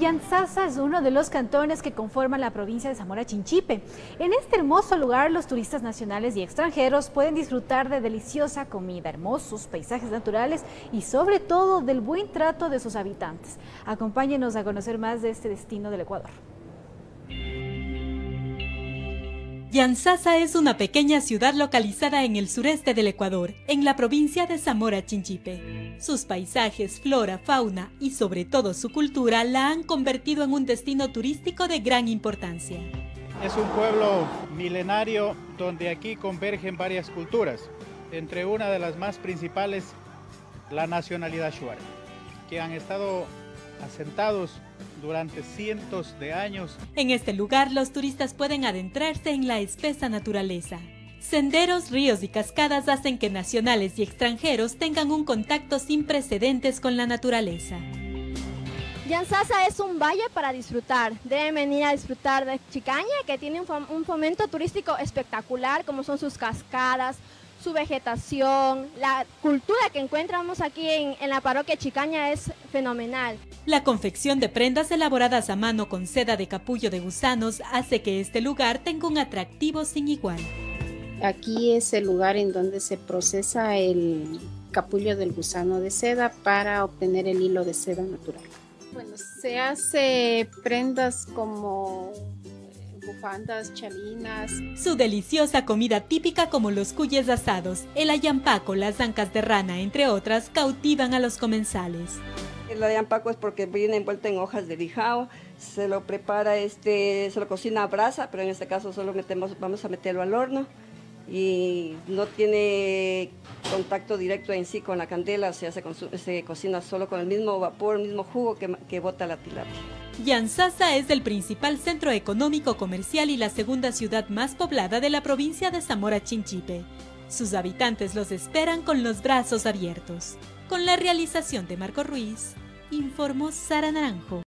Yantzaza es uno de los cantones que conforman la provincia de Zamora Chinchipe. En este hermoso lugar, los turistas nacionales y extranjeros pueden disfrutar de deliciosa comida, hermosos paisajes naturales y sobre todo del buen trato de sus habitantes. Acompáñenos a conocer más de este destino del Ecuador. Yantzaza es una pequeña ciudad localizada en el sureste del Ecuador, en la provincia de Zamora Chinchipe. Sus paisajes, flora, fauna y sobre todo su cultura la han convertido en un destino turístico de gran importancia. Es un pueblo milenario donde aquí convergen varias culturas, entre una de las más principales, la nacionalidad shuar, que han estado asentados durante cientos de años. En este lugar los turistas pueden adentrarse en la espesa naturaleza. Senderos, ríos y cascadas hacen que nacionales y extranjeros tengan un contacto sin precedentes con la naturaleza. Yantzaza es un valle para disfrutar. Deben venir a disfrutar de Chicaña, que tiene un fomento turístico espectacular, como son sus cascadas, su vegetación, la cultura que encontramos aquí en la parroquia Chicaña es fenomenal. La confección de prendas elaboradas a mano con seda de capullo de gusanos hace que este lugar tenga un atractivo sin igual. Aquí es el lugar en donde se procesa el capullo del gusano de seda para obtener el hilo de seda natural. Bueno, se hace prendas como bufandas, chalinas. Su deliciosa comida típica como los cuyes asados, el ayampaco, las ancas de rana, entre otras, cautivan a los comensales. El ayampaco es porque viene envuelto en hojas de lijao, se lo prepara, se lo cocina a brasa, pero en este caso solo vamos a meterlo al horno y no tiene contacto directo en sí con la candela, o sea, se cocina solo con el mismo vapor, el mismo jugo que bota la tilapia. Yantzaza es el principal centro económico comercial y la segunda ciudad más poblada de la provincia de Zamora Chinchipe. Sus habitantes los esperan con los brazos abiertos. Con la realización de Marco Ruiz, informó Sara Naranjo.